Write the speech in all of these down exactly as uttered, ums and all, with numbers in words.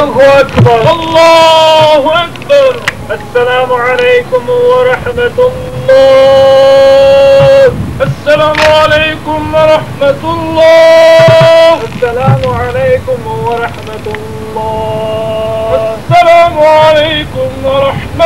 Allahu akbar, Allahu akbar. Assalamu alaikum wa rahmatullah. Assalamu alaikum wa rahmatullah. Assalamu alaikum wa rahmatullah. Assalamu alaikum wa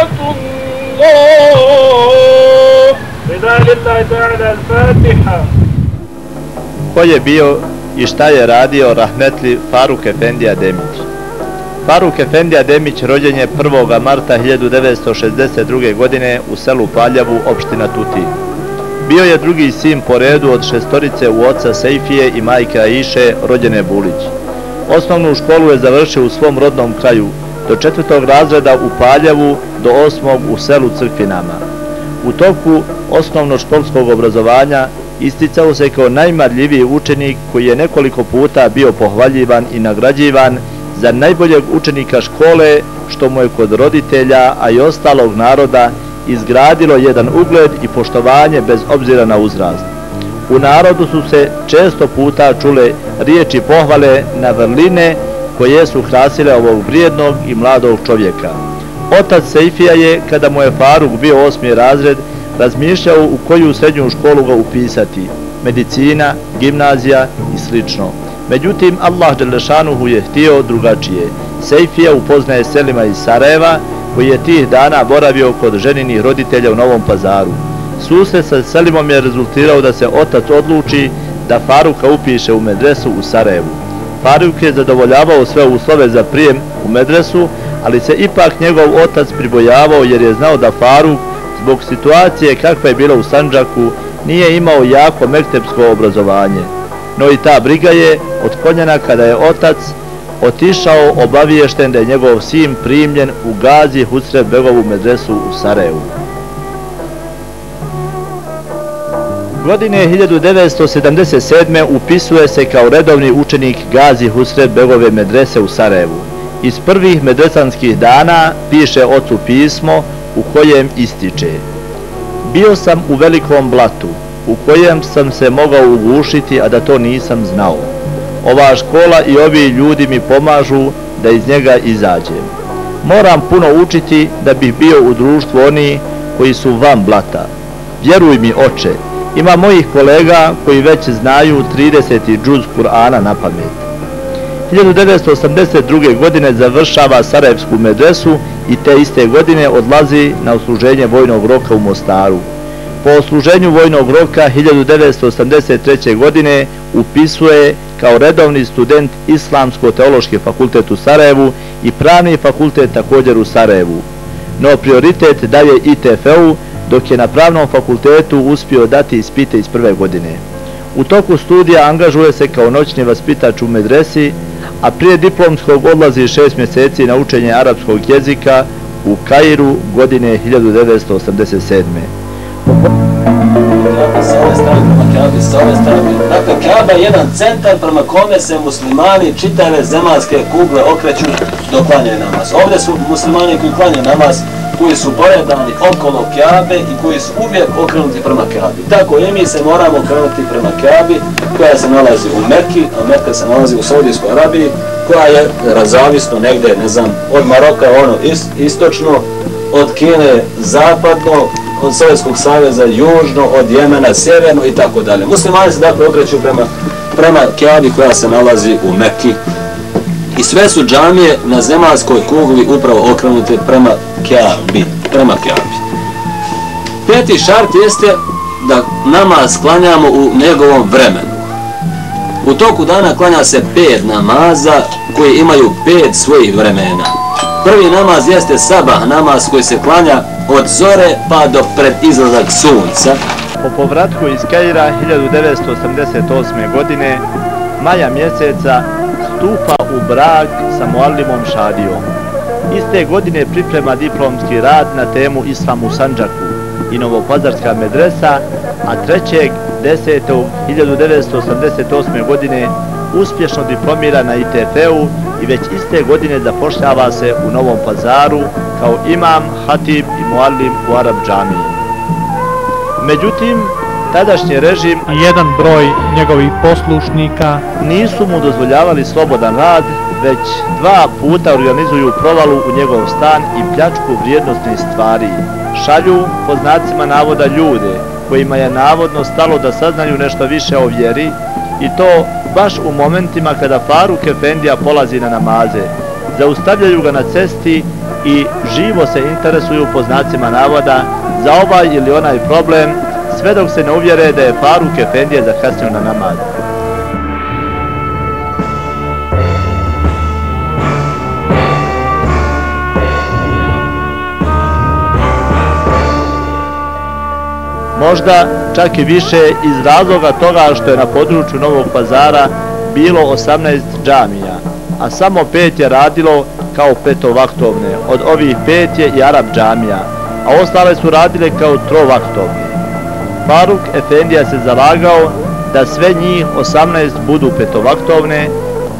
rahmatullah. Ridha lillahi ta'ala al-Fatiha. Ko je bio i šta je radio rahmetli Faruk Efendija Demić? Faruk Efendija Demić rođen je prvog marta hiljadu devetsto šezdeset druge. godine u selu Paljavu, opština Tutin. Bio je drugi sin po redu od šestorice u oca Sejfije i majke Aiše, rođene Bulić. Osnovnu školu je završio u svom rodnom kraju, do četvrtog razreda u Paljavu, do osmog u selu Crkvinama. U toku osnovnoškolskog obrazovanja isticao se kao najmarljiviji učenik koji je nekoliko puta bio pohvaljivan i nagrađivan za najboljeg učenika škole, što mu je kod roditelja, a i ostalog naroda izgradilo jedan ugled i poštovanje bez obzira na uzrast. U narodu su se često puta čule riječi pohvale na vrline koje su krasile ovog vrijednog i mladog čovjeka. Otac Sejfija je, kada mu je Faruk bio osmi razred, razmišljao u koju srednju školu ga upisati, medicina, gimnazija i slično. Međutim, Allah dželešanuhu je htio drugačije. Sejfija upoznaje Selima iz Sarajeva, koji je tih dana boravio kod ženinih roditelja u Novom Pazaru. Susret sa Selimom je rezultirao da se otac odluči da Faruka upiše u medresu u Sarajevu. Faruk je zadovoljavao sve uslove za prijem u medresu, ali se ipak njegov otac pribojavao jer je znao da Faruk, zbog situacije kakva je bila u Sandžaku, nije imao jako mektepsko obrazovanje. No i ta briga je otklonjena kada je otac otišao obaviješten da je njegov sin primljen u Gazi Husrev Begovu medresu u Sarajevu. Godine hiljadu devetsto sedamdeset sedme. upisuje se kao redovni učenik Gazi Husrev Begove medrese u Sarajevu. Iz prvih medresanskih dana piše ocu pismo u kojem ističe: bio sam u velikom blatu, u kojem sam se mogao ugušiti, a da to nisam znao. Ova škola i ovi ljudi mi pomažu da iz njega izađem. Moram puno učiti da bih bio u društvu onih koji su van blata. Vjeruj mi, oče, ima mojih kolega koji već znaju trideseti džuz Kur'ana na pamet. hiljadu devetsto osamdeset druge. godine završava Sarajevsku medresu i te iste godine odlazi na odsluženje vojnog roka u Mostaru. Po odsluženju vojnog roka hiljadu devetsto osamdeset treće. godine upisuje kao redovni student Islamsko-teološki fakultet u Sarajevu i pravni fakultet također u Sarajevu. No prioritet daje I T F-u, dok je na pravnom fakultetu uspio dati ispite iz prve godine. U toku studija angažuje se kao noćni vaspitač u medresi, a prije diplomskog odlazi šest mjeseci na učenje arapskog jezika u Kairu godine hiljadu devetsto osamdeset sedme. Dakle, Kaaba je jedan centar prema kome se muslimani čitave zemaljske kugle okreću dok klanjaju namaz. Ovdje su muslimani koji klanjaju namaz, koji su poredani okolo Kaabe i koji su uvijek okrenuti prema Kaabi. Tako i mi se moramo okrenuti prema Kaabi, koja se nalazi u Mekki, a Mekka se nalazi u Saudijskoj Arabiji, koja je razavisno negdje, ne znam, od Maroka ono istočno, od Kine zapadno, od Sovjetskog saveza južno, od Jemena sjeverno i tako dalje. Muslimani se dakle okreću prema, prema Kaabi koja se nalazi u Mekki. I sve su džamije na zemaljskoj kugli upravo okrenute prema Kaabi, prema Kaabi. Peti šart jeste da namaz klanjamo u njegovom vremenu. U toku dana klanja se pet namaza koji imaju pet svojih vremena. Prvi namaz jeste sabah namaz koji se klanja od zore pa do pred izlazak sunca. Po povratku iz Kaira hiljadu devetsto osamdeset osme. godine, maja mjeseca, stupa u brak sa Muallimom Šadijom. Iste godine priprema diplomski rad na temu Islam u Sandžaku i Novopazarska medresa, a trećeg desetog hiljadu devetsto osamdeset osme. godine uspješno diplomira na I T F-u i već iste godine zapošljava se u Novom Pazaru kao imam, hatib i muallim u Arab džamiji. Međutim, tadašnji režim i jedan broj njegovih poslušnika nisu mu dozvoljavali slobodan rad već dva puta organizuju provalu u njegov stan i pljačku vrijednosnih stvari. Šalju, po znacima navoda, ljude kojima je navodno stalo da saznaju nešto više o vjeri, i to baš u momentima kada Faruk Efendija polazi na namaze. Zaustavljaju ga na cesti i živo se interesuju, po znacima navoda, za ovaj ili onaj problem, sve dok se ne uvjere da je Faruk Efendija zakasnio na namaz. Možda čak i više iz razloga toga što je na području Novog Pazara bilo osamnaest džamija, a samo pet je radilo kao petovaktovne. Od ovih pet je i Arab džamija, a ostale su radile kao trovaktovne. Faruk Efendija se zalagao da sve njih osamnaest budu petovaktovne.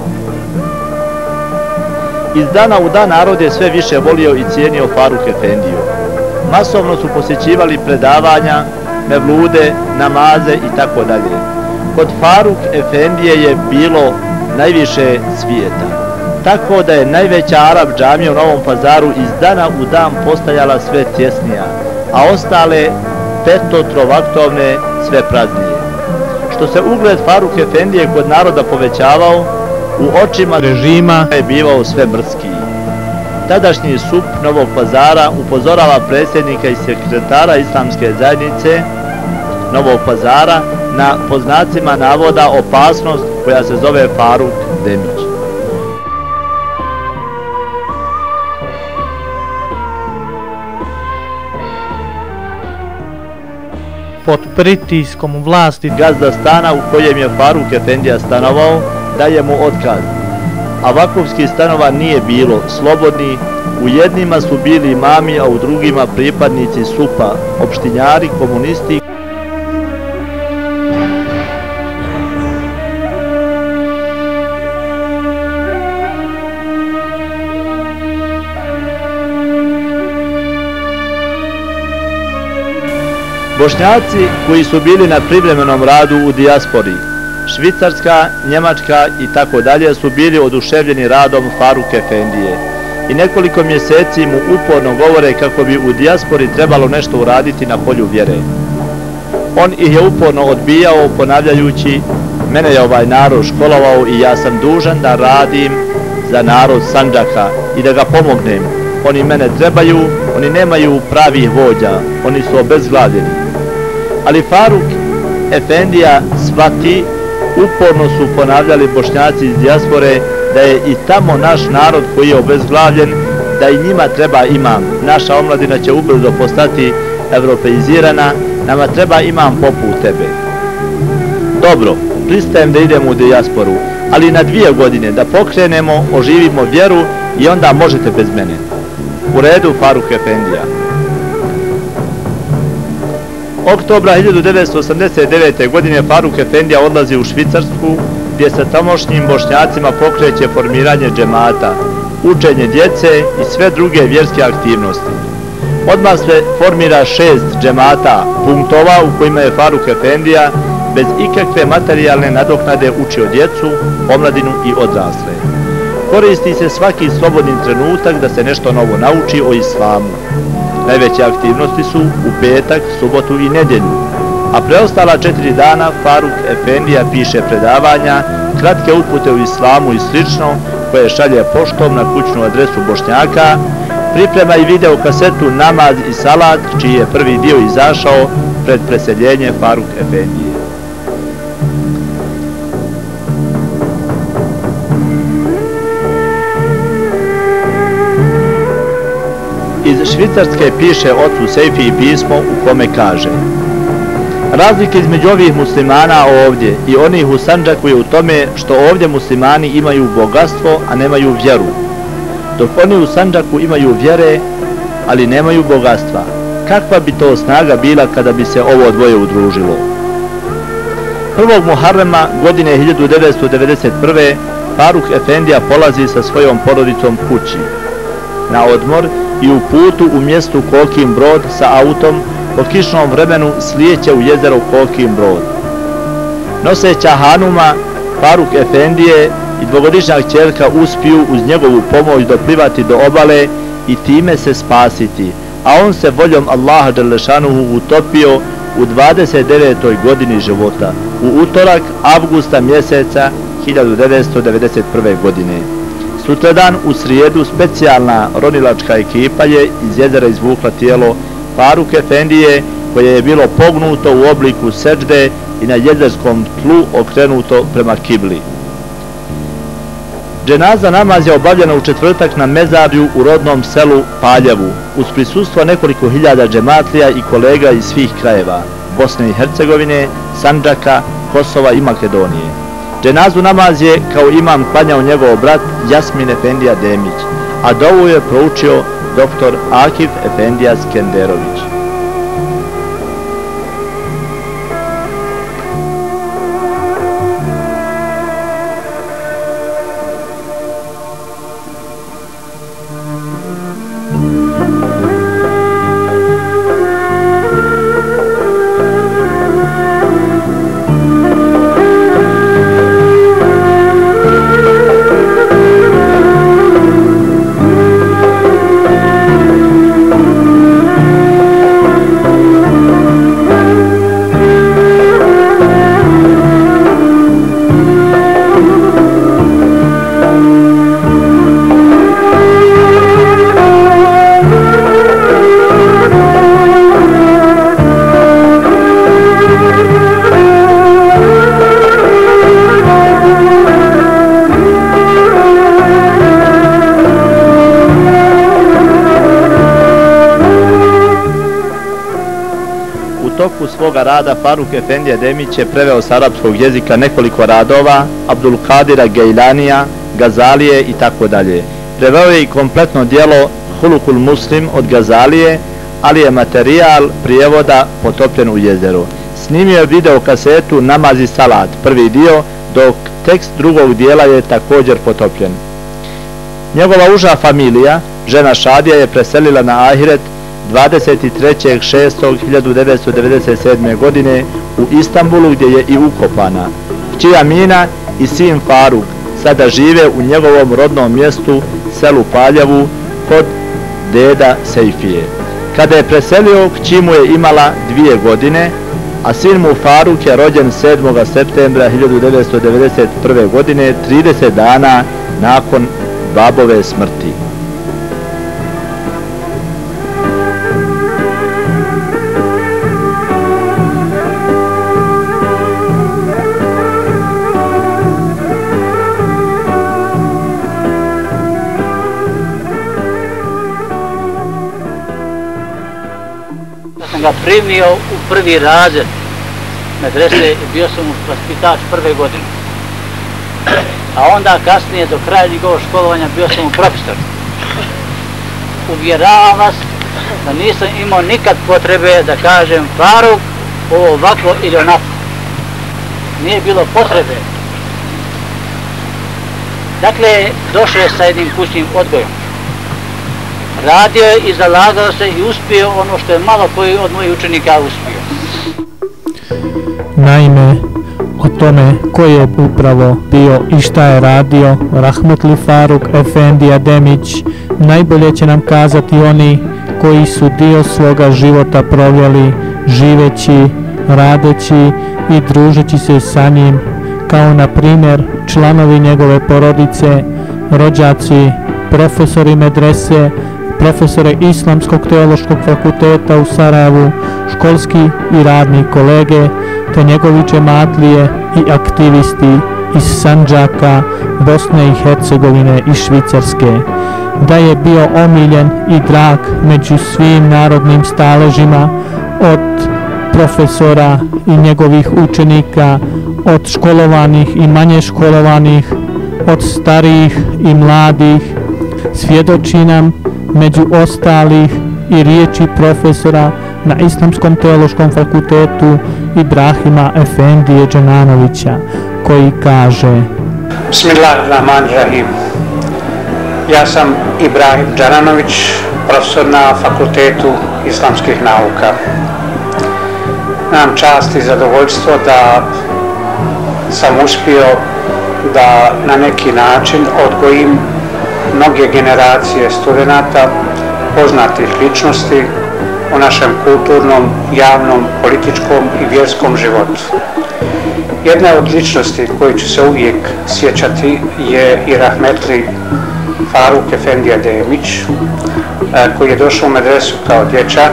Iz dana u dan narod je sve više volio i cijenio Faruk Efendiju. Masovno su posjećivali predavanja, mevlude, namaze i tako dalje. Kod Faruk Efendije je bilo najviše svijeta, tako da je najveća Arab džamija u Novom Pazaru iz dana u dan postajala sve tjesnija, a ostale peto-trovaktovne sve praznije. Što se ugled Faruk Efendije kod naroda povećavao, u očima režima je bivao sve mrskiji. Tadašnji sup Novog Pazara upozorava predsjednika i sekretara Islamske zajednice Novog Pazara na, po znacima navoda, opasnost koja se zove Faruk Demić. Pod pritiskom vlasti gazda stana u kojem je Faruk Efendija stanovao daje mu otkaz, a vakufskih stanova nije bilo, slobodni. U jednima su bili imami, a u drugima pripadnici supa, opštinjari, komunisti. Bošnjaci koji su bili na privremenom radu u dijaspori, Švicarska, Njemačka i tako dalje, su bili oduševljeni radom Faruk Efendije i nekoliko mjeseci mu uporno govore kako bi u dijaspori trebalo nešto uraditi na polju vjere. On ih je uporno odbijao, ponavljajući: mene je ovaj narod školovao i ja sam dužan da radim za narod Sandžaka i da ga pomognem. Oni mene trebaju, oni nemaju pravih vođa, oni su obezglavljeni. Ali Faruk Efendija shvati, uporno su ponavljali Bošnjaci iz dijaspore, da je i tamo naš narod koji je obezglavljen, da i njima treba imam. Naša omladina će ubrzo postati evropeizirana, nama treba imam poput tebe. Dobro, pristajem da idemo u dijasporu, ali na dvije godine da pokrenemo, oživimo vjeru i onda možete bez mene. U redu, Faruk Efendija. Oktobra hiljadu devetsto osamdeset devete. godine Faruk Efendija odlazi u Švicarsku, gdje sa tamošnjim Bošnjacima pokreće formiranje džemata, učenje djece i sve druge vjerske aktivnosti. Odmah se formira šest džemata, punktova, u kojima je Faruk Efendija bez ikakve materijalne nadoknade učio djecu, omladinu i odrasle. Koristi se svaki slobodni trenutak da se nešto novo nauči o islamu. Najveće aktivnosti su u petak, subotu i nedjelju, a preostala četiri dana Faruk Efendija piše predavanja, kratke upute u islamu i slično, koje šalje poštom na kućnu adresu Bošnjaka, priprema i video kasetu Namaz i salat, čiji je prvi dio izašao pred preseljenje Faruk Efendije. Iz Švicarske piše ocu Sejfiji pismo u kome kaže: razlika između ovih muslimana ovdje i onih u Sandžaku je u tome što ovdje muslimani imaju bogatstvo, a nemaju vjeru, dok oni u Sandžaku imaju vjere, ali nemaju bogatstva. Kakva bi to snaga bila kada bi se ovo dvoje udružilo? prvog Muharrema godine hiljadu devetsto devedeset prve. Faruk Efendija polazi sa svojom porodicom kući na odmor i u putu u mjestu Kokin Brod sa autom po kišnom vremenu slijeće u jezero Kokin Brod. Noseća hanuma Faruk Efendije i dvogodišnja kćerka uspiju uz njegovu pomoć doplivati do obale i time se spasiti, a on se voljom Allaha dželešanuhu utopio u dvadeset devetoj godini života, u utorak avgusta mjeseca hiljadu devetsto devedeset prve. godine. Sutradan u srijedu specijalna ronilačka ekipa je iz jezera izvukla tijelo Faruk Efendije, koje je bilo pognuto u obliku seđde i na jezerskom tlu okrenuto prema kibli. Dženaza namaz je obavljena u četvrtak na mezarju u rodnom selu Paljevu, uz prisustvo nekoliko hiljada džematlija i kolega iz svih krajeva Bosne i Hercegovine, Sandžaka, Kosova i Makedonije. Dženazu namaz je kao imam klanjao njegov brat Jasmin Efendija Demić, a dovu je proučio doktor Akif Efendija Skenderović. U toku svoga rada Faruk Efendija Demić je preveo s arapskog jezika nekoliko radova Abdulkadira Gejlanija, Gazalije i tako dalje. Preveo je i kompletno djelo Hulukul Muslim od Gazalije, ali je materijal prijevoda potopljen u jezeru. Snimio je video kasetu Namaz i salat, prvi dio, dok tekst drugog dijela je također potopljen. Njegova uža familija, žena Šadija, je preselila na ahiret dvadeset trećeg šestog hiljadu devetsto devedeset sedme. godine u Istanbulu, gdje je i ukopana. Kći Amina i sin Faruk sada žive u njegovom rodnom mjestu, selu Paljevu, kod deda Sejfije. Kada je preselio, kći mu je imala dvije godine, a sin mu Faruk je rođen sedmog septembra hiljadu devetsto devedeset prve. godine, trideset dana nakon babove smrti. Sam ga primio u prvi razred medrese i bio sam vaspitač prve godine. A onda kasnije do kraja njegovog školovanja bio sam u profesor. Uvjeravam vas da nisam imao nikad potrebe da kažem Faruk ovo ovako ili onako. Nije bilo potrebe. Dakle, došao je sa jednim kućnim odgojom. Radio je i zalagao se i uspio ono što je malo koji od mojih učenika uspio. Naime, o tome ko je upravo bio i šta je radio Rahmetli Faruk Efendija Demić najbolje će nam kazati oni koji su dio svoga života proveli živeći, radeći i družeći se sa njim, kao na primjer članovi njegove porodice, rođaci, profesori medrese, profesore Islamskog teološkog fakulteta u Sarajevu, školski i radni kolege, te njegovi džematlije i aktivisti iz Sandžaka, Bosne i Hercegovine i Švicarske, da je bio omiljen i drag među svim narodnim staležima, od profesora i njegovih učenika, od školovanih i manje školovanih, od starijih i mladih. Svjedoči nam među ostalih i riječi profesora na Islamskom teološkom fakultetu Ibrahima Efendije Dženanovića, koji kaže: Bismillahirrahmanirrahim. Ja sam Ibrahim Dženanović, profesor na Fakultetu islamskih nauka. Imam čast i zadovoljstvo da sam uspio da na neki način odgojim mnoge generacije studenata, poznatih ličnosti u našem kulturnom, javnom, političkom i vjerskom životu. Jedna od ličnosti koju ću se uvijek sjećati je i rahmetli Faruk Efendija Demić, koji je došao u medresu kao dječak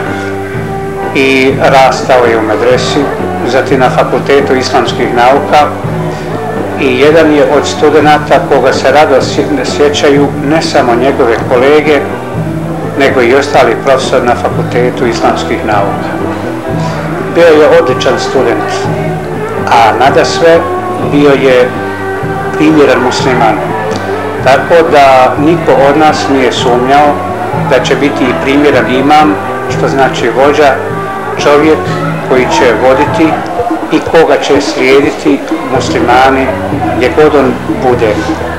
i rastao je u medresi, zatim na Fakultetu islamskih nauka, i jedan je od studenata koga se rado sjećaju ne samo njegove kolege, nego i ostali profesor na Fakultetu islamskih nauka. Bio je odličan student, a nadasve bio je primjeran musliman. Tako da niko od nas nije sumnjao da će biti i primjeran imam, što znači vođa, čovjek koji će voditi i koga će slijediti muslimani gdje god on bude.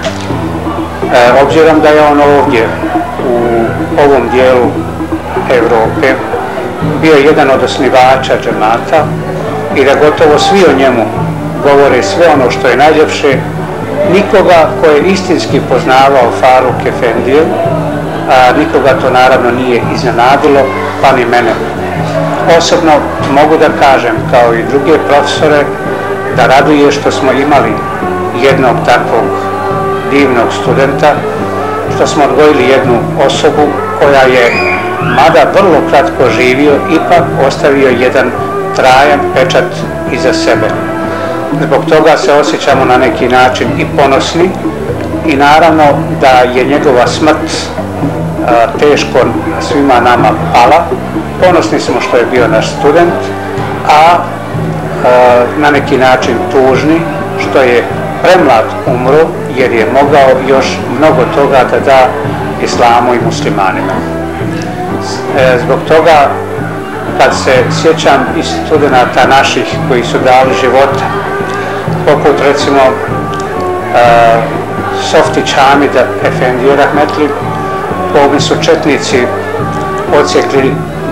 E, obzirom da je on ovdje u ovom dijelu Europe bio jedan od osnivača džemata i da gotovo svi o njemu govore sve ono što je najljepše, nikoga ko je istinski poznavao Faruk Efendiju, a nikoga to naravno nije iznenadilo, pa ni mene. Osobno mogu da kažem, kao i druge profesore, da raduje što smo imali jednog takvog divnog studenta, što smo odgojili jednu osobu koja je, mada vrlo kratko živio, ipak ostavio jedan trajan pečat iza sebe. Zbog toga se osjećamo na neki način i ponosni i naravno da je njegova smrt a, teško svima nama pala. Ponosni smo što je bio naš student, a, a na neki način tužni što je premlad umro, jer je mogao još mnogo toga da da islamu i muslimanima. E, zbog toga, kad se sjećam i studenata naših koji su dali života, poput recimo uh, Softić Hamida Efendije rahmetli, kome su četnici odsjekli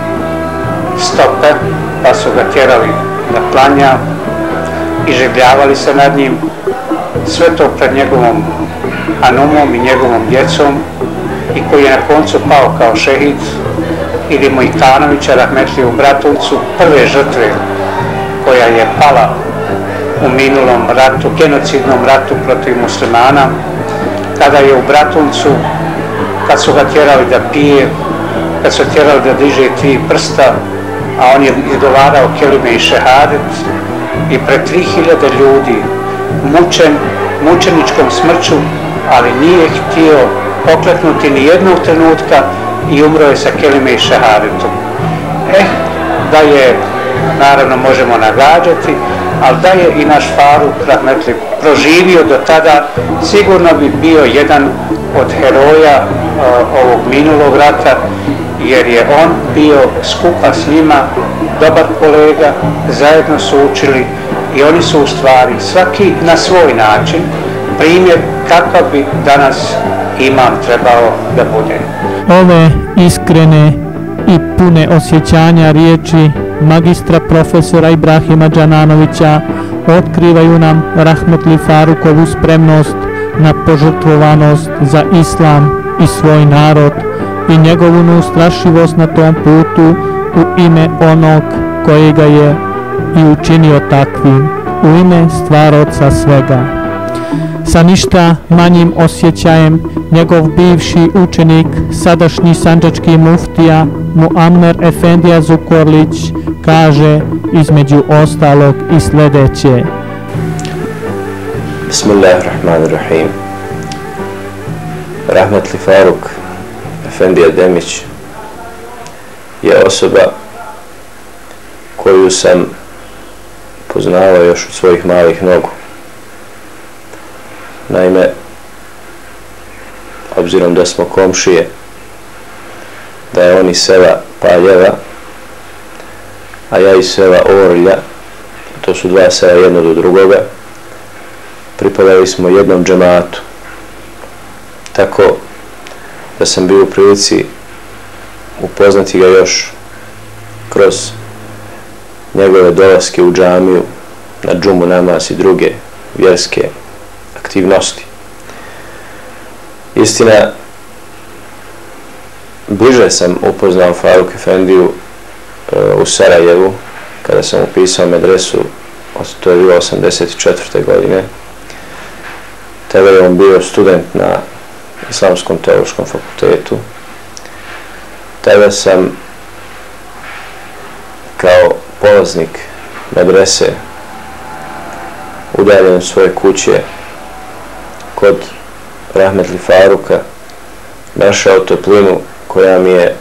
stope pa su ga tjerali da klanja i življavali se nad njim, sve to pred njegovom hanumom i njegovom djecom, i koji je na koncu pao kao šehid, ili Mojkanovića rahmetli u Bratuncu, prve žrtve koja je pala u minulom ratu, genocidnom ratu protiv muslimana, kada je u Bratuncu, kad su ga tjerali da pije, kad su tjerali da diže tri prsta, a on je izgovarao kelime i šehadet, i pred tri hiljade ljudi, mučen, mučeničkom smrću, ali nije htio pokleknuti ni jednog trenutka i umro je sa kelime i šehadetom. Eh, da je, naravno možemo nagađati, ali da je i naš Faruk rahmetli proživio do tada, sigurno bi bio jedan od heroja uh, ovog minulog rata, jer je on bio skupa s njima dobar kolega, zajedno su učili i oni su u stvari svaki na svoj način primjer kakav bi danas imam trebao da bude. Ove iskrene i pune osjećanja riječi magistra profesora Ibrahima Džananovića otkrivaju nam rahmetli Farukovu spremnost na požrtvovanost za islam i svoj narod i njegovu neustrašivost na tom putu u ime onog koji ga je i učinio takvim, u ime stvaroca svega. Sa ništa manjim osjećajem njegov bivši učenik, sadašnji sandžački muftija Muammer Efendija Zukorlić kaže između ostalog i sljedeće. Bismillahirrahmanirrahim. Rahmetli Faruk Efendija Demić je osoba koju sam poznavao još od svojih malih nogu. Naime, obzirom da smo komšije, da je on iz sela Paljeva, a ja iz sela Orlja, to su dva sela jedno do drugoga, pripadali smo jednom džematu. Tako da sam bio u prilici upoznati ga još kroz njegove dolaske u džamiju, na džumu namaz i druge vjerske aktivnosti. Istina, bliže sam upoznao Faruk Efendiju uh, u Sarajevu, kada sam upisao medresu, to je bilo osamdeset četvrte godine. Tada je on bio student na Islamskom teološkom fakultetu. Tada sam kao polaznik medrese udaljen od svoje kuće kod rahmetli Faruka našao toplinu koja mi je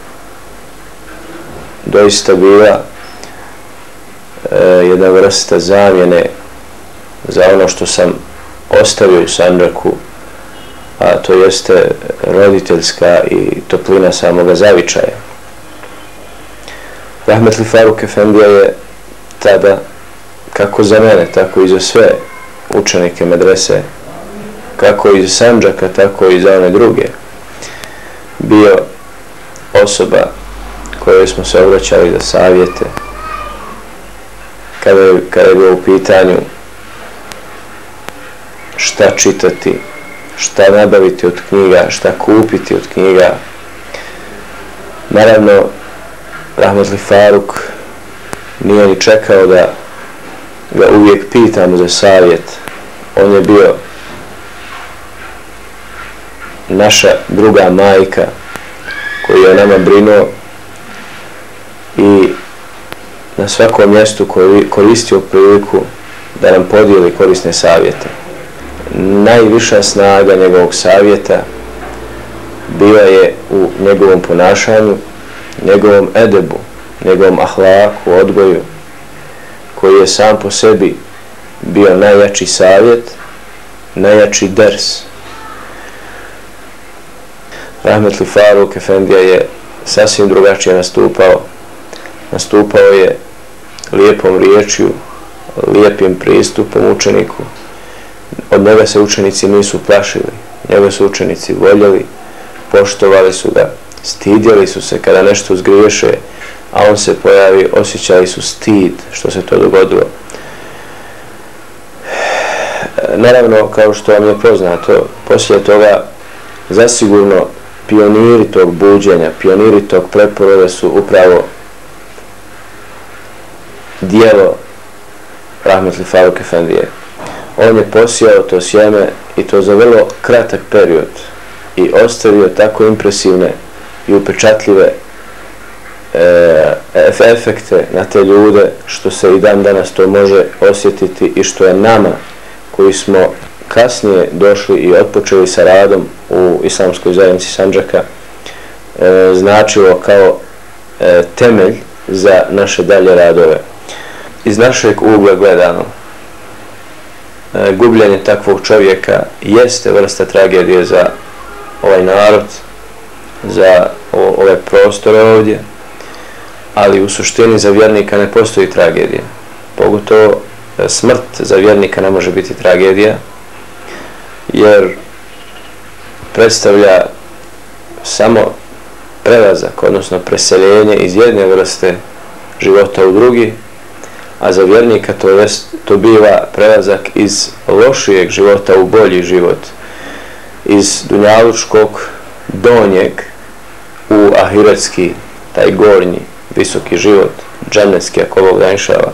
doista bila e, jedna vrsta zamjene za ono što sam ostavio u Sandžaku, a to jeste roditeljska i toplina samoga zavičaja. Rahmetli Faruk Efendija je tada, kako za mene, tako i za sve učenike medrese, kako i za Sandžaka, tako i za one druge, bio osoba kojoj smo se obraćali za savjete kada je, kada je bio u pitanju šta čitati, šta nabaviti od knjiga, šta kupiti od knjiga. Naravno, rahmetli Faruk nije ni čekao da ga uvijek pitamo za savjet. On je bio naša druga majka koji je nama brinuo i na svakom mjestu koji koristio priliku da nam podijeli korisne savjete. Najviša snaga njegovog savjeta bila je u njegovom ponašanju, njegovom edebu, njegovom ahlaku, odgoju, koji je sam po sebi bio najjači savjet, najjači ders. Rahmetli Faruk Efendija je sasvim drugačije nastupao. Nastupao je lijepom riječju, lijepim pristupom učeniku. Od njega se učenici nisu plašili, njega su učenici voljeli, poštovali su ga, stidjeli su se kada nešto zgriješe, a on se pojavi, osjećali su stid što se to dogodilo. Naravno, kao što vam je poznato, poslije toga zasigurno pioniri tog buđenja, pioniri tog preporoda su upravo dijelo rahmetli Faruk Efendije. On je posijao to sjeme i to za vrlo kratak period i ostavio tako impresivne i upečatljive e, efekte na te ljude što se i dan danas to može osjetiti i što je nama koji smo kasnije došli i otpočeli sa radom u Islamskoj zajednici Sandžaka e, značilo kao e, temelj za naše dalje radove. Iz našeg ugla gledano, e, gubljenje takvog čovjeka jeste vrsta tragedije za ovaj narod, za o, ove prostore ovdje, ali u suštini za vjernika ne postoji tragedija. Pogotovo e, smrt za vjernika ne može biti tragedija, jer predstavlja samo prelazak, odnosno preseljenje iz jedne vrste života u drugi, a za vjernika to, je, to biva prelazak iz lošijeg života u bolji život, iz dunjalučkog donjeg u ahiretski, taj gornji, visoki život, džennetski, ako Bog da inšala.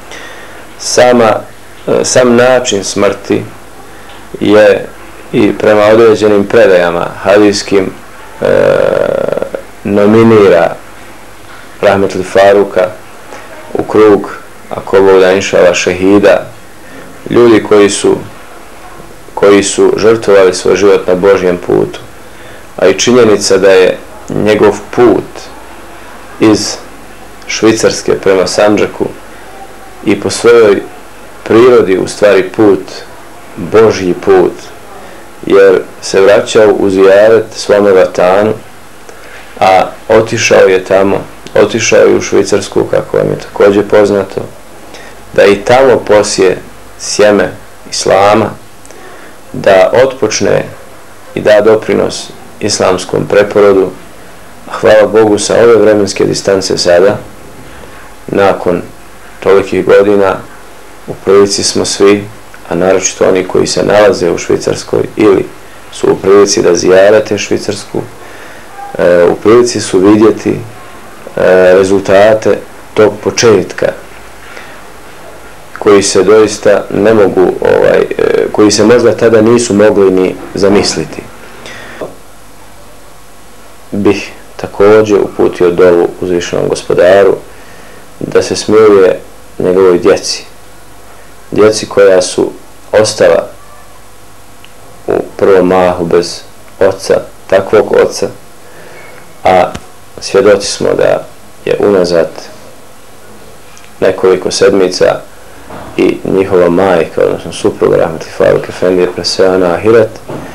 Sama, sam način smrti je i prema određenim predajama hadijskim e, nominira rahmetli Faruka u krug, ako Bog da inšala, šehida, ljudi koji su koji su žrtvovali svoj život na Božjem putu. A i činjenica da je njegov put iz Švicarske prema Sandžaku i po svojoj prirodi u stvari put, Božji put, jer se vraćao u zijaret svome vatanu, a otišao je tamo, otišao je u Švicarsku, kako vam je također poznato, da i tamo posije sjeme Islama, da otpočne i da doprinos islamskom preporodu. Hvala Bogu, sa ove vremenske distance sada, nakon tolikih godina, u prilici smo svi, a naročito oni koji se nalaze u Švicarskoj ili su u prilici da zijarate Švicarsku, e, u prilici su vidjeti e, rezultate tog početka koji se doista ne mogu, ovaj, e, koji se možda tada nisu mogli ni zamisliti. Bih također uputio dovu uzvišenom Gospodaru da se smiluje njegovoj djeci, djeci koja su ostala u prvom mahu bez oca, takvog oca, a svjedoci smo da je unazad nekoliko sedmica i njihova majka, odnosno supruga rahmetli Faruk Efendije presela na ahiret,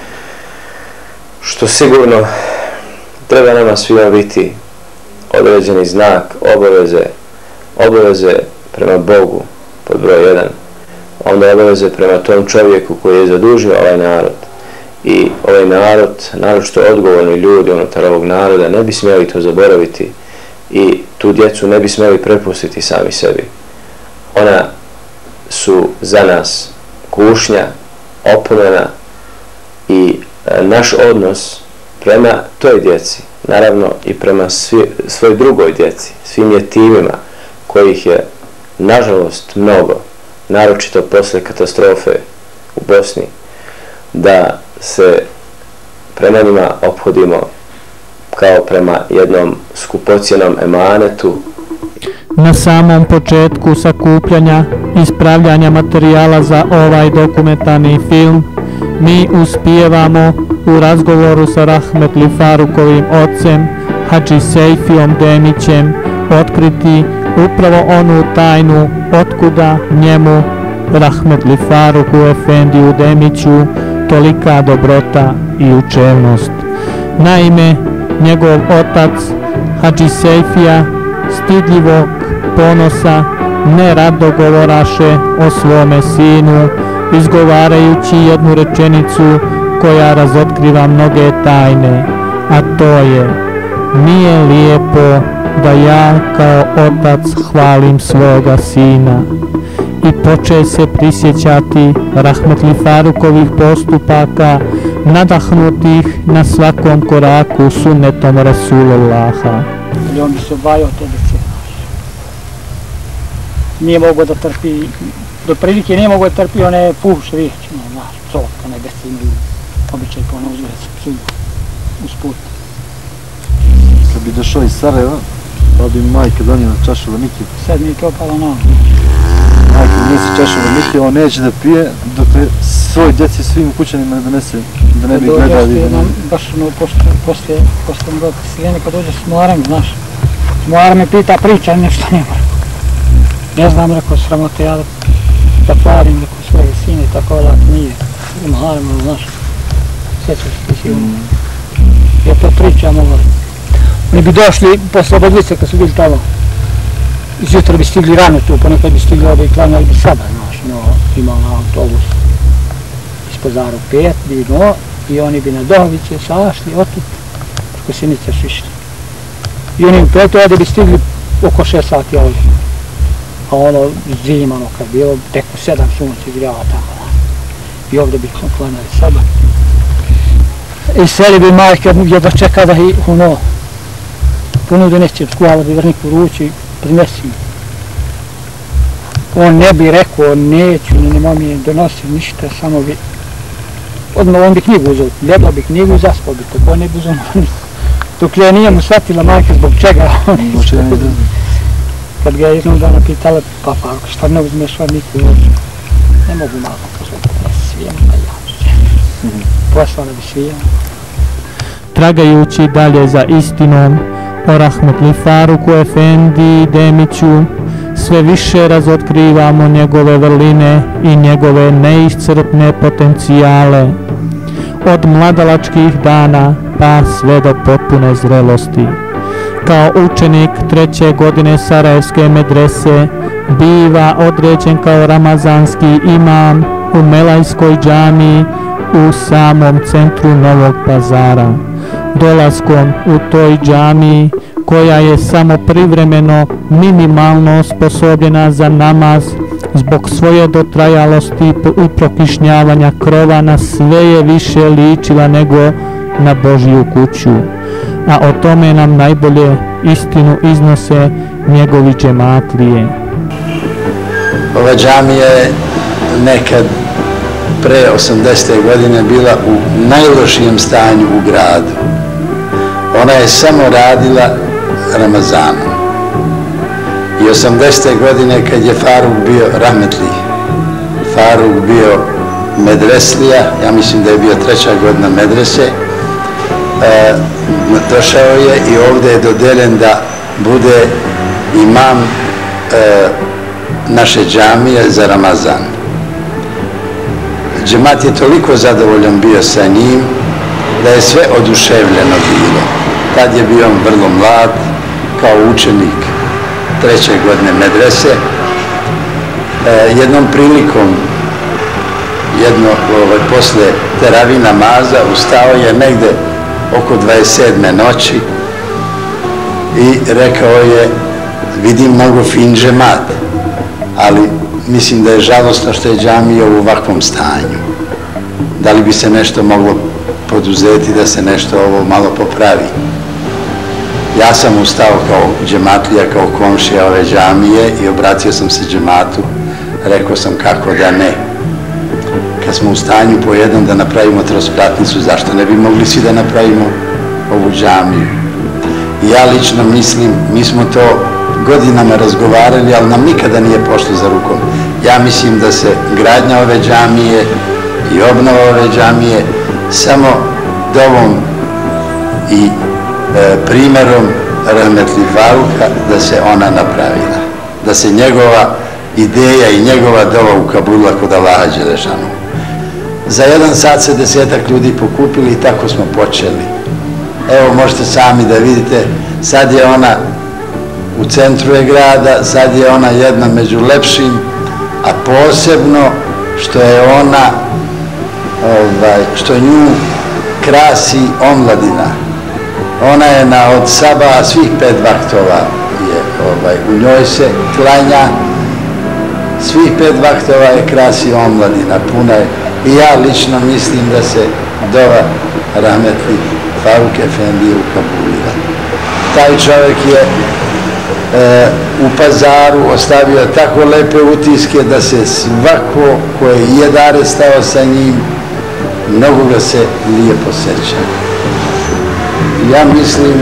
što sigurno treba nama svima biti određeni znak obaveze, obaveze prema Bogu pod broj jedan, onda obaveze prema tom čovjeku koji je zadužio ovaj narod. I ovaj narod, naročito odgovorni ljudi unutar ovog naroda, ne bi smjeli to zaboraviti i tu djecu ne bi smjeli prepustiti sami sebi. Ona su za nas kušnja, opomena i e, naš odnos prema toj djeci, naravno i prema svi, svoj drugoj djeci, svim jetimima kojih je nažalost mnogo, naročito posle katastrofe u Bosni, da se prema njima ophodimo kao prema jednom skupocjenom emanetu. Na samom početku sakupljanja i ispravljanja materijala za ovaj dokumentarni film mi uspijevamo u razgovoru sa rahmetli Farukovim ocem Hadži Sejfijom Demićem otkriti upravo onu tajnu otkuda njemu, rahmetli Faruku Efendiju Demiću, tolika dobrota i učevnost. Naime, njegov otac Hadži Sejfija stidljivog ponosa nerado govoraše o svome sinu, izgovarajući jednu rečenicu koja razotkriva mnoge tajne, a to je: nije lijepo da ja kao otac hvalim svoga sina. I poče se prisjećati rahmetli Farukovih postupaka, nadahnutih na svakom koraku sunnetom Rasulullaha. Ali on bi se bajao te djece. Nije mogao da trpi, do prilike nije mogao da trpi one fuš riječi, no, znaš, psovak, one djece imaju običaj po ono uzgled, psuju, usput. Kad bi došao iz Sarajeva, pa bi majke donijela čašu vanike. Sad mi je to palo na. Majke donese čašu vanike, on neće da pije, dok svoj djeci svim kućanima donese, da ne bi gledali. Baš ono, poslije, poslije njegove preseljenja, kad dođe s Muharem, znaš, Muharem me pita, priča nešto ne mora. Ne znam, rekao, sramote, ja da parim, rekao, svoje sine, tako lak nije. I Muharem, znaš, sjećaš ti sigurno. Ja to pričam, ovo. Oni bi došli posle Bodlice kad su bili tamo. Izjutra bi stigli rano tu, ponekad bi stigli ovdje i klanjali bi sada, znaš, no, imao na autobus iz Pozara u pet, bi no, i oni bi na Dohoviće sašli, otud, preko Sinice su išli. I oni u petu ovdje bi stigli oko šest sati ovdje. A ono zima, ono kad bilo, tek u sedam sunce grijava tamo. I ovdje bi klanjali sada. I seli bi majke, jedva čeka da ih, ono, ponude neće skuvala bi vrniku ruči, prinesi mi. On ne bi rekao, neću, ni nema mi donosio ništa, samo bi, odmah on bi knjigu uzeo, gledao bi knjigu i zaspao bi, tako on ne bi uzeo ništa. Dok je nije mu shvatila majka zbog čega, kad ga je jednom dana pitala, pa Faruk, šta ne uzmeš vrniku ruči? Ne mogu malo pozvati, ne svijem na javšće. Poslala bi svijem. Tragajući dalje za istinom o rahmetli Faruku Efendiji Demiću, sve više razotkrivamo njegove vrline i njegove neiscrpne potencijale. Od mladalačkih dana pa sve do potpune zrelosti. Kao učenik treće godine Sarajevske medrese biva određen kao ramazanski imam u Melajskoj džamiji u samom centru Novog Pazara. Dolaskom u toj džamiji koja je samo privremeno minimalno osposobljena za namaz, zbog svoje dotrajalosti i prokišnjavanja krova na sve je više ličila nego na Božju kuću, a o tome nam najbolje istinu iznose njegovi džematlije. Ova džamija je nekad pre osamdesete godine bila u najlošijem stanju u gradu. Ona je samo radila Ramazanom. I osamdesete godine kad je Faruk bio rahmetli, Faruk bio medreslija, ja mislim da je bio treća godina medrese, e, došao je i ovdje je dodeljen da bude imam e, naše džamije za Ramazan. Džemat je toliko zadovoljan bio sa njim da je sve oduševljeno bilo. Tad je bio on vrlo mlad, kao učenik treće godine medrese. E, jednom prilikom, jedno, ovaj, posle teravih namaza, ustao je negde oko dvadeset sedme noći i rekao je: vidim mnogo fin džemat, ali mislim da je žalostno što je džamija u ovakvom stanju. Da li bi se nešto moglo poduzeti da se nešto ovo malo popravi? Ja sam ustao kao džematlija, kao komšija ove džamije i obratio sam se džematu. Rekao sam kako da ne. Kad smo u stanju po jednom da napravimo trospratnicu, zašto ne bi mogli svi da napravimo ovu džamiju? I ja lično mislim, mi smo to godinama razgovarali, ali nam nikada nije pošlo za rukom. Ja mislim da se gradnja ove džamije i obnova ove džamije samo dovom i e, primjerom rahmetli Faruka da se ona napravila. Da se njegova ideja i njegova dova ukabulila kod Allaha Đelešanu. Za jedan sat se desetak ljudi pokupili i tako smo počeli. Evo možete sami da vidite, sad je ona u centru je grada, sad je ona jedna među lepšim, a posebno što je ona, ovaj, što nju krasi omladina. Ona je na od Sabaha svih pet vaktova je, ovaj, u njoj se klanja, svih pet vaktova je krasi omladina, puna je. I ja lično mislim da se dova rahmetli Faruk Efendije ukabulila. Taj čovjek je e, u Pazaru ostavio tako lepe utiske da se svako ko je jedare stao sa njim, mnogo ga se lijepo seća. Ja mislim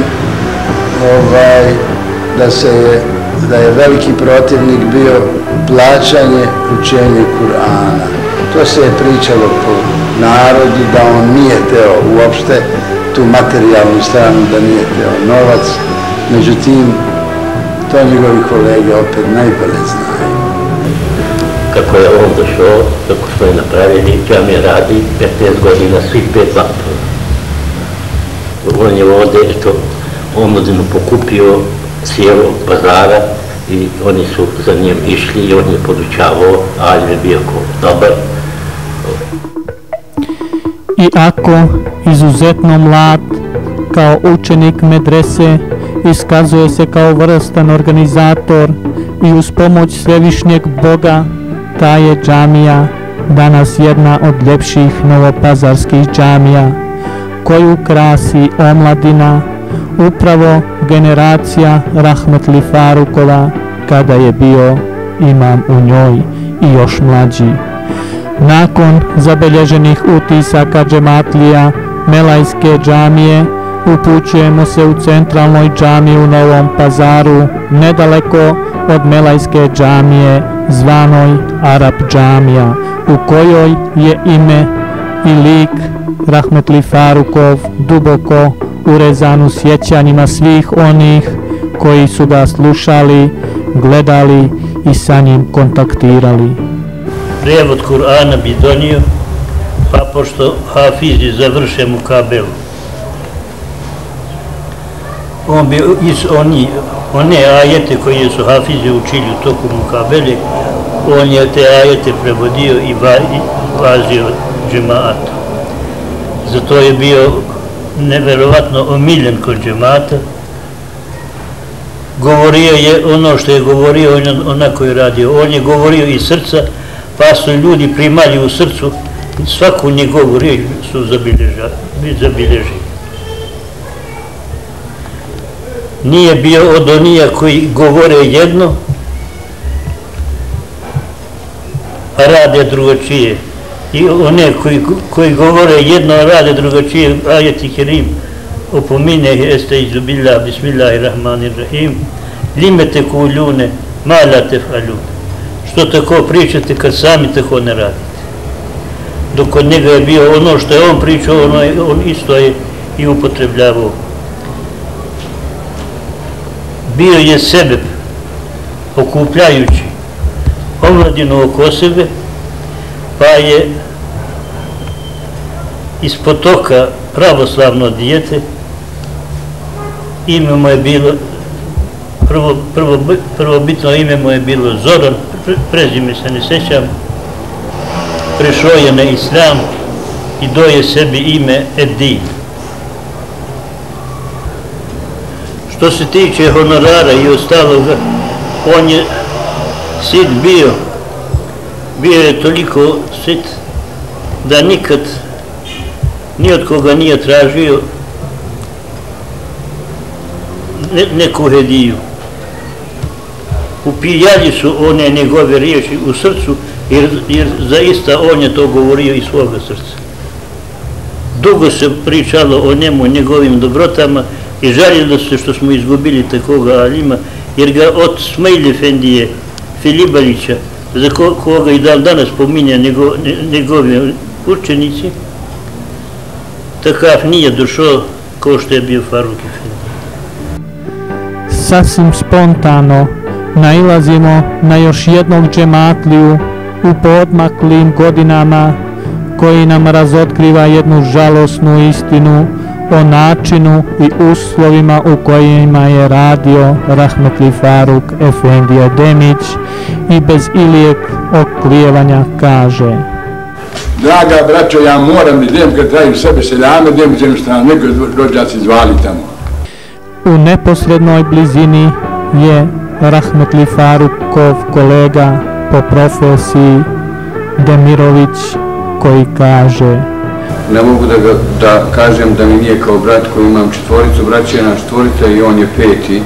ovaj, da, se je, da je veliki protivnik bio plaćanje učenje Kur'ana. To se je pričalo po narodu da on nije teo uopšte tu materijalnu stranu, da nije teo novac. Međutim, to njegovi kolege opet najbolje znaju. Kako je on došao, kako smo je napravili, džamija radi petnaest godina, svih pet vaktova. On je ovdje, eto, omladinu pokupio cijelo Pazara i oni su za njim išli i on je podučavao, a je bio dobar. I ako izuzetno mlad, kao učenik medrese, iskazuje se kao vrstan organizator i uz pomoć Svevišnjeg Boga, ta je džamija danas jedna od ljepših novopazarskih džamija, koju krasi omladina, upravo generacija rahmetli Farukova kada je bio imam u njoj i još mlađi. Nakon zabilježenih utisaka džematlija Melajske džamije upućujemo se u centralnoj džamiji u Novom Pazaru, nedaleko od Melajske džamije zvanoj Arap džamija, u kojoj je ime i lik rahmetli Farukov duboko urezan u sjećanjima svih onih koji su ga slušali, gledali i sa njim kontaktirali. Prijevod Kur'ana bi donio, pa pošto hafizi završe mukabelu. On bi iz oni, one ajete koje su hafizi učili u toku mukabele, on je te ajete prevodio i vazio džemata. Zato je bio neverovatno omiljen kod džemata govorio je ono što je govorio, onako je radio. On je govorio iz srca, pa su ljudi primali u srcu, svaku njegovu riječ su zabilježili. Nije bio od onija koji govore jedno, a rade drugačije. I one koji, koji govore jedno, a rade drugačije, ajeti kerim opominje, estaizu billah, bismillahirrahmanirrahim, lime tekulune, ma la tefalune. Što tako pričate kad sami tako ne radite? Dok kod njega je bio ono što je on pričao, ono je, on isto je i upotrebljavao. Bio je sebe okupljajući omladinu oko sebe, pa je iz potoka pravoslavno dijete, ime mu je bilo, prvo, prvo, prvobitno ime mu je bilo Zoran, prezime se ne sjećam, prešao je na islam i doje sebi ime Edin. Što se tiče honorara i ostaloga, on je sit bio, bio je toliko sit da nikad ni od koga nije tražio ne, neku hediju. Upiljali su one njegove riječi u srcu, jer, jer zaista on je to govorio iz svoga srca. Dugo se pričalo o njemu, njegovim dobrotama, i žaljelo se što smo izgubili takoga alima, jer ga od Smejl Efendije Filibalića, za ko, koga i dan danas pominja njego, njegovi učenici, takav nije došao kao što je bio Faruk Efendija. Sasvim spontano nailazimo na još jednog džematliju u poodmaklim godinama koji nam razotkriva jednu žalosnu istinu o načinu i uslovima u kojima je radio rahmetli Faruk Efendija Demić i bez ilijek oklijevanja kaže: Draga braćo, ja moram idem kad traju sebe seljame, idem u jednu stranu, neko rođaci zvali tamo. U neposrednoj blizini je rahmetli Farukov kolega po profesiji Demirović koji kaže: Ne mogu da, ga, da kažem da mi nije kao brat koji imam četvoricu, brat je naš četvorica i on je peti.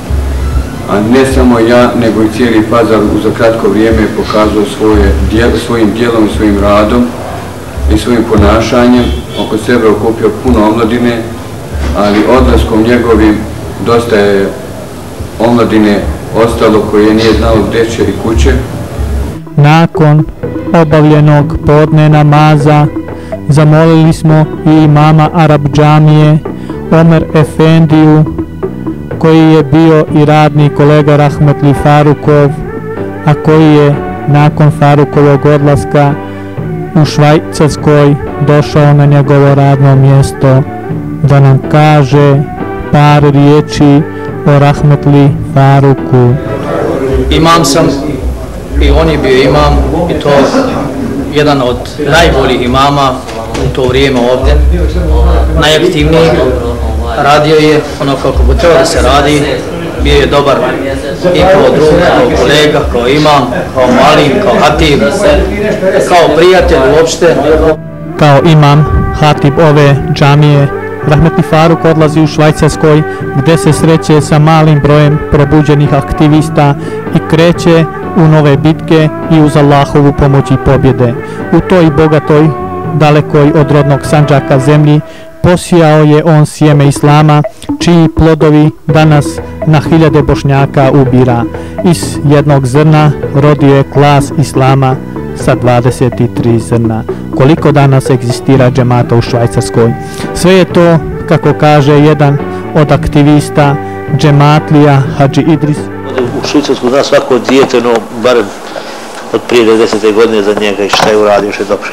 A ne samo ja, nego i cijeli Pazar za kratko vrijeme je pokazao svoje, djel, svojim djelom i svojim radom i svojim ponašanjem. Oko sebe okupio puno omladine, ali odlaskom njegovim dosta je omladine ostalo koje nije znalo gdje će i kuće. Nakon obavljenog podne namaza zamolili smo i imama Arab džamije Omer Efendiju, koji je bio i radni kolega rahmetli Farukov, a koji je nakon Farukovog odlaska u Švajcarskoj došao na njegovo radno mjesto da nam kaže par riječi o rahmetli Faruku. Imam sam i on je bio imam, i to jedan od najboljih imama u to vrijeme ovdje, najaktivniji. Radio je ono kako bi trebalo da se radi, bio je dobar i kao drug, kao kolega, kao imam, kao malim, kao hatib, kao prijatelj uopšte. Kao imam, hatib ove džamije, rahmetli Faruk odlazi u Švajcarskoj gdje se sreće sa malim brojem probuđenih aktivista i kreće u nove bitke i uz Allahovu pomoć i pobjede. U toj bogatoj, dalekoj od rodnog Sandžaka zemlji posijao je on sjeme islama, čiji plodovi danas na hiljade Bošnjaka ubira. Iz jednog zrna rodio je klas islama sa dvadeset tri zrna. Koliko danas egzistira džemata u Švajcarskoj? Sve je to, kako kaže jedan od aktivista džematlija Hadži Idris. U Švajcarsku zna svako dijete, no barem od prije devedesete godine za njega i šta je uradio, što je dobro.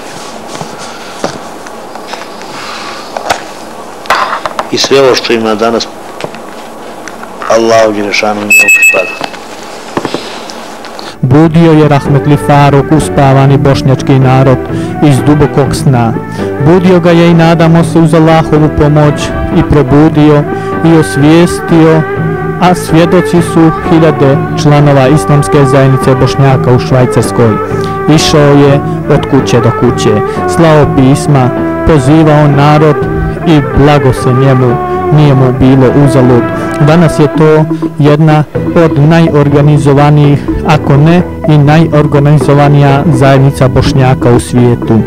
I sve ovo što ima danas, Allahu dželešanu njemu pripada. Budio je rahmetli Faruk uspavani bošnjački narod iz dubokog sna. Budio ga je i nadamo se uz Allahovu pomoć i probudio i osvijestio a svjedoci su hiljade članova islamske zajednice Bošnjaka u Švajcarskoj. Išao je od kuće do kuće, slao pisma, pozivao narod i blago se njemu, nije mu bilo uzalud. Danas je to jedna od najorganizovanijih, ako ne i najorganizovanija zajednica Bošnjaka u svijetu.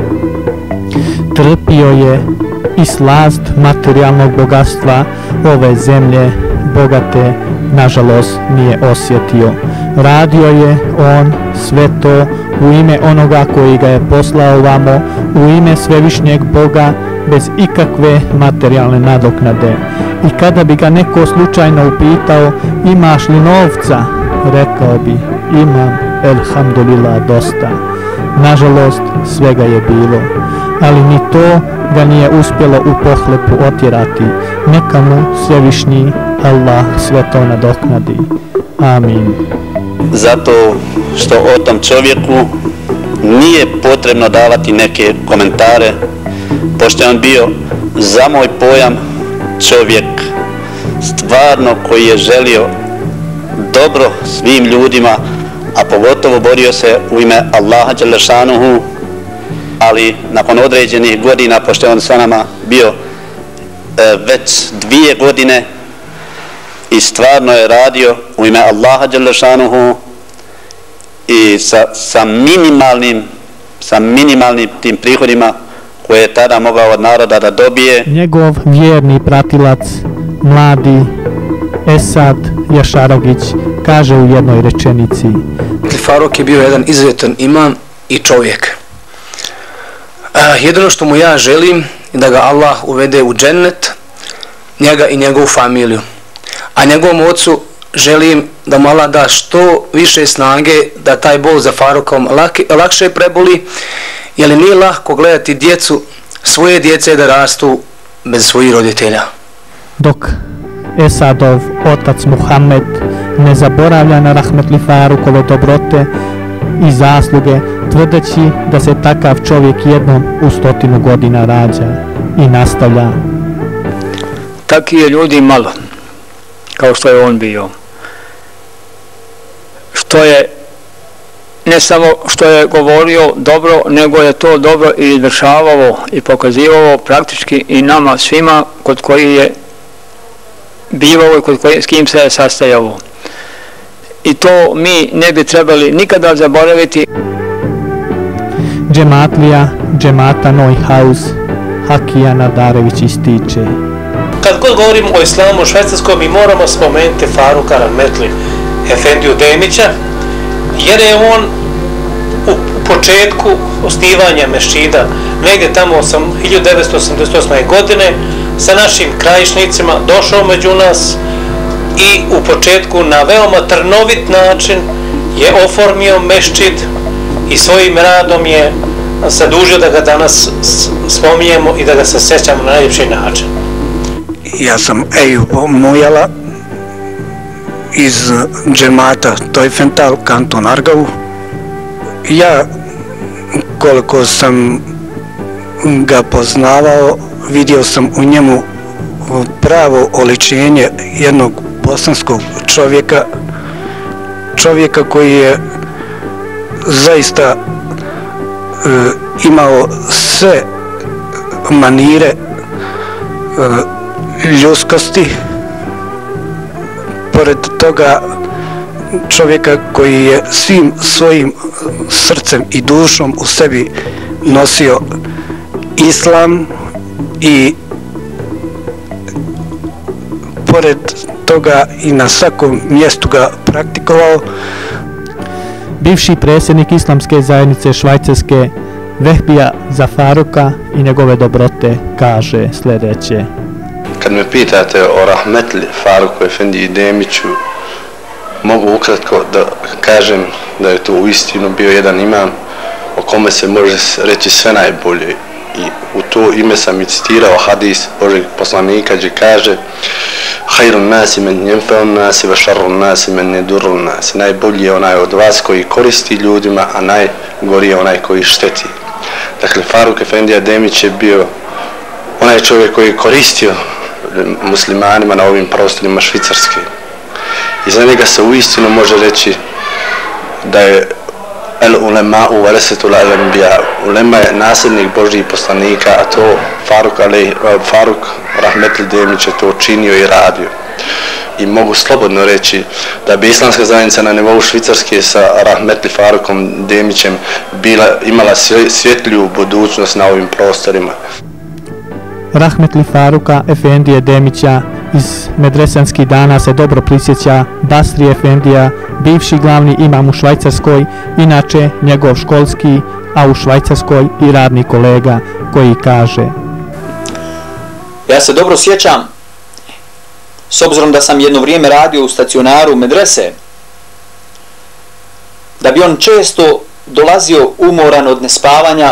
Trpio je i slast materijalnog bogatstva ove zemlje bogate, nažalost nije osjetio. Radio je on sve to u ime onoga koji ga je poslao vamo, u ime svevišnjeg Boga, bez ikakve materijalne nadoknade. I kada bi ga neko slučajno upitao imaš li novca, rekao bi imam, elhamdulillah, dosta. Nažalost svega je bilo, ali ni to ga nije uspjelo u pohlepu otjerati. Neka mu svevišnji Allah sve to nadoknadi. Amin. Zato što o tom čovjeku nije potrebno davati neke komentare, pošto je on bio, za moj pojam, čovjek stvarno koji je želio dobro svim ljudima, a pogotovo borio se u ime Allaha dželle šanuhu, ali nakon određenih godina, pošto je on sa nama bio e, već dvije godine i stvarno je radio u ime Allaha dželle šanuhu i sa, sa minimalnim sa minimalnim tim prihodima koje je tada mogao od naroda da dobije. Njegov vjerni pratilac, mladi Esad Jašarogić, kaže u jednoj rečenici: Faruk je bio jedan izuzetan imam i čovjek. A, jedino što mu ja želim je da ga Allah uvede u džennet, njega i njegovu familiju. A njegovom ocu želim da mu Allah da što više snage da taj bol za Farukom lak, lakše preboli, jer nije lahko gledati djecu, svoje djece da rastu bez svojih roditelja. Dok Esadov otac Muhammed ne zaboravlja na rahmetli Farukove dobrote i zasluge, tvrdeći da se takav čovjek jednom u stotinu godina rađa, i nastavlja: Taki je ljudi malo, kao što je on bio. Što je, ne samo što je govorio dobro, nego je to dobro i izvršavao i pokazivao praktički i nama svima kod koji je bivao i kod koji, s kim se je sastajao. I to mi ne bi trebali nikada zaboraviti. Džematlija džemata Neuhaus Hakija Nadarević ističe: Kad god govorimo o islamu u Švajcarskoj, mi moramo spomenuti Faruka Rahmetli Efendiju Demića, jer je on u početku osnivanja mešćida, negdje tamo hiljadu devetsto osamdeset osme. godine, sa našim krajišnicima došao među nas i u početku na veoma trnovit način je oformio mešćid i svojim radom je zadužio da ga danas spominjemo i da ga se sjećamo na najljepši način. Ja sam Ejub Mujala iz džemata Tojfental, kanton Argavu. Ja, koliko sam ga poznavao, vidio sam u njemu pravo oličenje jednog bosanskog čovjeka, čovjeka koji je zaista e, imao sve manire e, ljudskosti, pored toga čovjeka koji je svim svojim srcem i dušom u sebi nosio islam i pored toga i na svakom mjestu ga praktikovao. Bivši predsjednik islamske zajednice Švajcarske Vehbija za Faruka i njegove dobrote kaže sljedeće: Kad me pitate o rahmetli Faruku Efendiji Demiću, mogu ukratko da kažem da je to uistinu bio jedan imam o kome se može reći sve najbolje, i u to ime sam i citirao hadis Božeg poslanika gdje kaže: Hayrun nasi men yenfa'un nasi wa sharrun nasi men yadurrun nasi. Najbolji je onaj od vas koji koristi ljudima, a najgori je onaj koji šteti. Dakle, Faruk Efendija Demić je bio onaj čovjek koji je koristio muslimanima na ovim prostorima Švicarske. i za njega se uistinu može reći da je el ulema u varesetul al-anbiya. Ulema je nasljednik Božjih poslanika, a to Faruk, ali, Faruk Rahmetli Demić je to činio i radio. I mogu slobodno reći da bi islamska zajednica na nivou Švicarske sa Rahmetli Farukom Demićem bila, imala svjetliju budućnost na ovim prostorima. Rahmetli Faruka Efendije Demića iz medresanskih dana se dobro prisjeća Basri Efendija, bivši glavni imam u Švajcarskoj, inače njegov školski, a u Švajcarskoj i radni kolega, koji kaže: Ja se dobro sjećam, s obzirom da sam jedno vrijeme radio u stacionaru medrese, da bi on često dolazio umoran od nespavanja,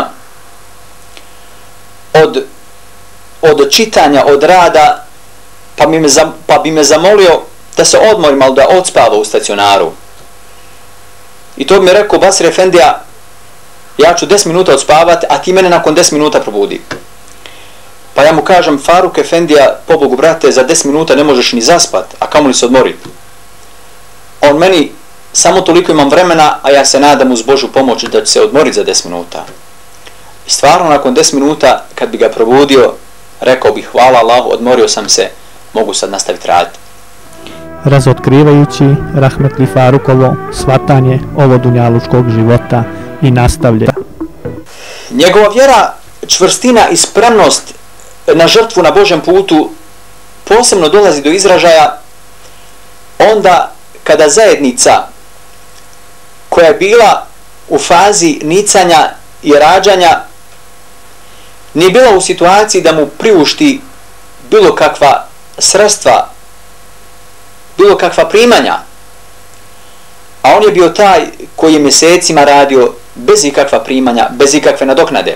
od, od čitanja, od rada, pa bi, me, pa bi me zamolio da se odmorim, ali da odspava u stacionaru. I to bi mi rekao: Basri Efendija, ja ću deset minuta odspavati, a ti mene nakon deset minuta probudi. Pa ja mu kažem: Faruk Efendija, pobogu brate, za deset minuta ne možeš ni zaspat, a kamoli se odmoriti. On meni: samo toliko imam vremena, a ja se nadam uz Božju pomoć da će se odmoriti za deset minuta. I stvarno nakon deset minuta kad bi ga probudio, rekao bih: hvala Allahu, odmorio sam se, mogu sad nastaviti raditi. Razotkrivajući Rahmetli Farukovo shvatanje ovo dunjalučkog života i nastavlja: Njegova vjera, čvrstina i spremnost na žrtvu na Božjem putu posebno dolazi do izražaja onda kada zajednica koja je bila u fazi nicanja i rađanja nije bila u situaciji da mu priušti bilo kakva sredstva, bilo kakva primanja, a on je bio taj koji je mjesecima radio bez ikakva primanja, bez ikakve nadoknade.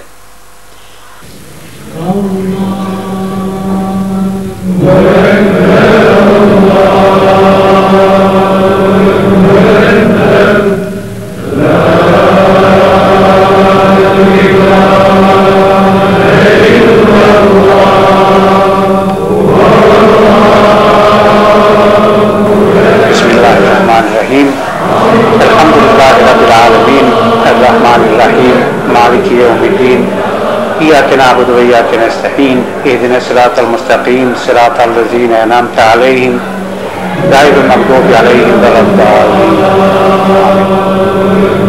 Bismillahirrahmanirrahim. Alhamdulillahi rabbil alamin. Arrahmanirrahim. Maliki yawmiddin. إياك نعبد وإياك نستعين اهدنا الصراط المستقيم صراط الذين أنعمت عليهم غير المغضوب عليهم ولا الضالين.